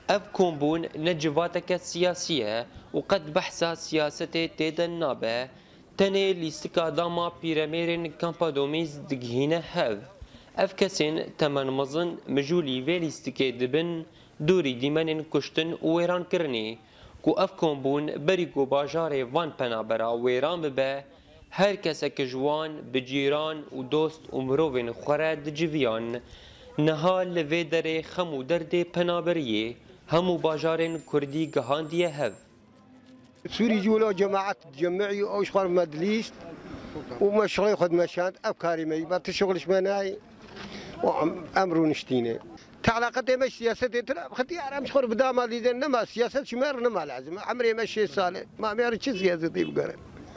اف كومبون نجفاتك السياسية وقد بحث سياسة تيدا النابة تني لیستکا داما پیرامرین کامپا دومیز دگهینه هف. اف کسین تمن مزن مجولی و لیستکه دبن دوری دیمنین کشتن و ویران کرنی کو اف کمبون بری کو باجار وان پنابرا ویران ببه هر کس که جوان بجیران و دوست و مروین خورد جویان نها لوی در خمو درد پنابریه همو باجارین کردی گهاندیه هف. سوري جولا جماعة تجمعي أو شغل مدليس ومشروع خد مشان أفكاري ما يبغى شغل شمناي وأمر نشتينه تعلقت مش سياسة ترى خدي أنا مش خور بدا ما لي نما سياسة شمر نما لازم عمري مشي صالح ما بيعرف شو سياسة يبغى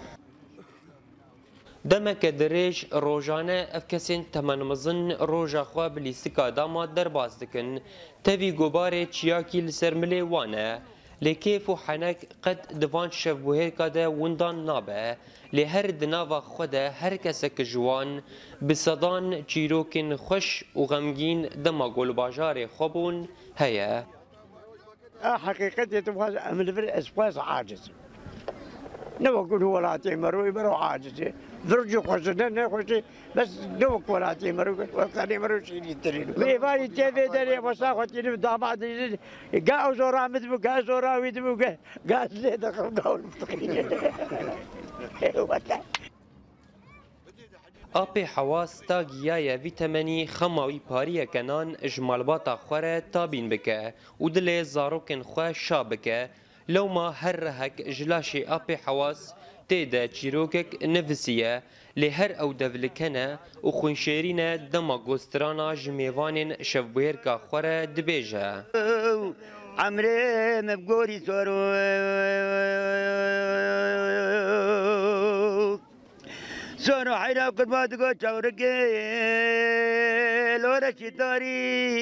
دمك دريج روجانه افكسين تمن مزن روجا خوا بلیستکا داما درباز دکن تفي گوباره چیاکی لسرمله وانه لكيف وحنك قد دفان شفوهر كده وندان نابه لهر دناوا خده هر كسك جوان بصدان چيروكن خوش وغمگين دما قول باجار خبون هيا حقيقة تبغى عمل في الاسباس عاجز نوكل ولا تيمروا يبروا عاجز درجوا خوشنا خوشي بس دوك ولا تيمروا وكاني مروا شيء يترينوا بيبالي تيفي دري وساختي داماد قاو زورا مدبو قا زورا ويدبو قا زي دخل قاول مستقيم آبی حواس تا گیای ویتامینی خماوی پاریه کنان اجمال باتا خوره تابین بکه و دل زاروکن خواه شابکه لو ما هر رهک جلاشي آبی حواس تيدا چیروکک نفسیه لهر او دولکنه و خونشیرینه دما گسترانا جمیوانین شفبوهرکا خوره دبیجه عمري مبقوري سورو سورو حيرا قربات قو چوركي لورا شتاري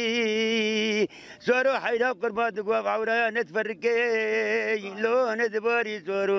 سورو حيرا قربات قو عورا نتفركي لو ندباري سورو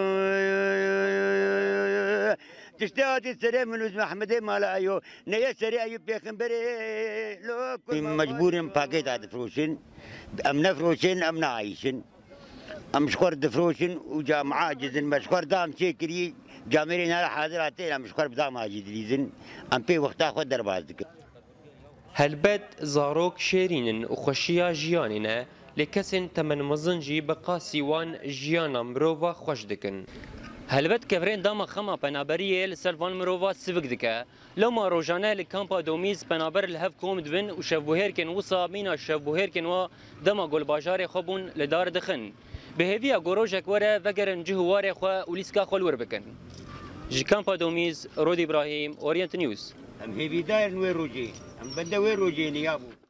تشتاقي السريع من اسم احمد مالا ايو نيا سريع ايو بيخنبري لو مجبورين باكيت هذا فروشين ام نفروشين ام نعيشين ام شخور دفروشين وجام عاجزين مشخور دام شيكري جامرين على حاضراتين ام شخور بدام عاجزين ام بي وقتا خود دربازك هلبت زاروك شيرين وخشيا جياننا لكسن تمن مزنجي بقاسي وان جيانا مروفا خوش دكن هلبت كفرين داما خما بنابريه لسلفان مروفا سفك دكا لو ما روجانا لكامبا دوميز بنابر الهف كوم دبن وشفوهيركن وصا مينا شفوهيركن و دما قول باجاري خبون لدار دخن بهذيا غوروجك ورا فكرن جهواري خوا وليسكا خول وربكن جي كامبا دوميز رودي ابراهيم اورينت نيوز ام هي بدايه وين روجي ام بدا وين روجي نيابو